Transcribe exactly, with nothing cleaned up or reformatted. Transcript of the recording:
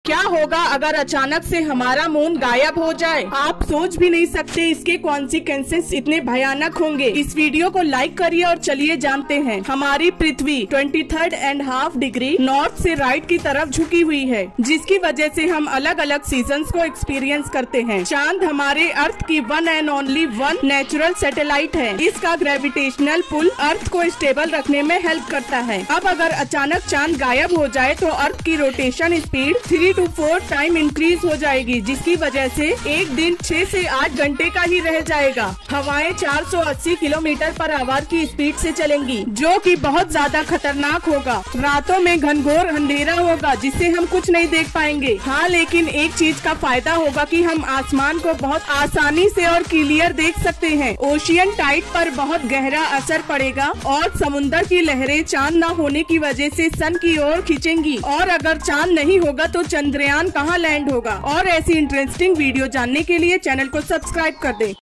क्या होगा अगर अचानक से हमारा मून गायब हो जाए? आप सोच भी नहीं सकते इसके कॉन्सिक्वेंसेस इतने भयानक होंगे। इस वीडियो को लाइक करिए और चलिए जानते हैं। हमारी पृथ्वी twenty third and half degree north से राइट की तरफ झुकी हुई है, जिसकी वजह से हम अलग अलग सीजन्स को एक्सपीरियंस करते हैं। चांद हमारे अर्थ की one and only one natural satellite है। इसका ग्रेविटेशनल पुल अर्थ को स्टेबल रखने में हेल्प करता है। अब अगर अचानक चांद गायब हो जाए तो अर्थ की rotation speed three two four time increase हो जाएगी, जिसकी वजह से एक दिन छह से आठ घंटे का ही रह जाएगा। हवाएं चार सौ अस्सी किलोमीटर पर आवर की स्पीड से चलेंगी, जो कि बहुत ज्यादा खतरनाक होगा। रातों में घनघोर अंधेरा होगा, जिससे हम कुछ नहीं देख पाएंगे। हाँ, लेकिन एक चीज का फायदा होगा कि हम आसमान को बहुत आसानी से और क्लियर देख सकते हैं। ओशियन टाइड पर बहुत गहरा असर पड़ेगा और समुद्र की लहरें चांद न होने की वजह से सन की ओर खींचेंगी। और अगर चांद नहीं होगा तो चंद्रयान कहाँ लैंड होगा। और ऐसी इंटरेस्टिंग वीडियो जानने के लिए चैनल को सब्सक्राइब कर दें।